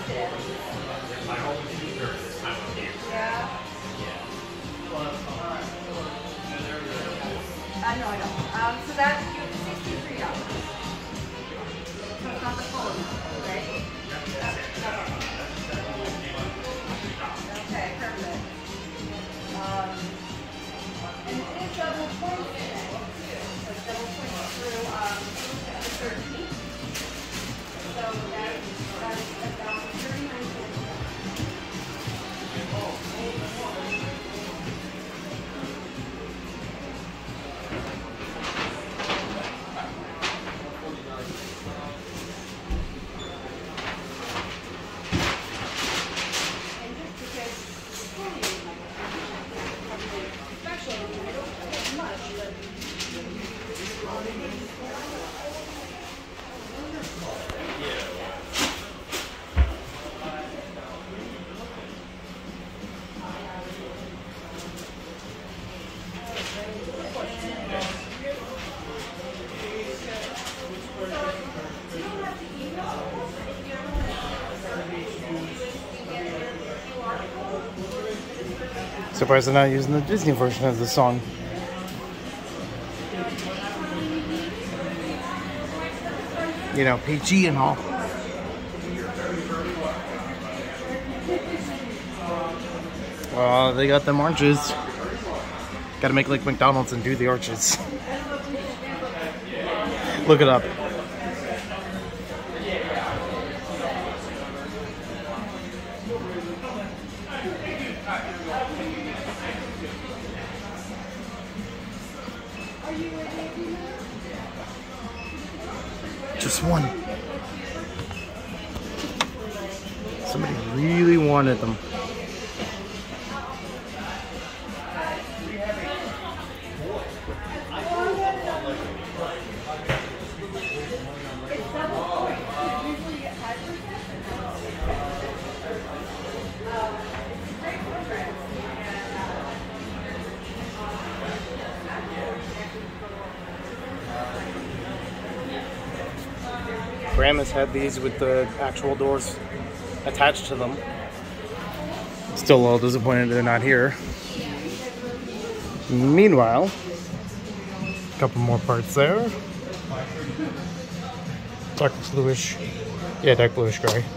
No, I don't. So that's $63. So it's not the phone, right? Okay, perfect. And it is double point today, too. So it's double point through the 13th. So that's about 39 cents. Surprised they're not using the Disney version of the song. You know, PG and all. Well, they got them arches. Gotta make like McDonald's and do the arches. Look it up. Just one. Somebody really wanted them. Grandma's had these with the actual doors attached to them. Still a little disappointed they're not here. Meanwhile, a couple more parts there. Dark bluish. Yeah, dark bluish gray.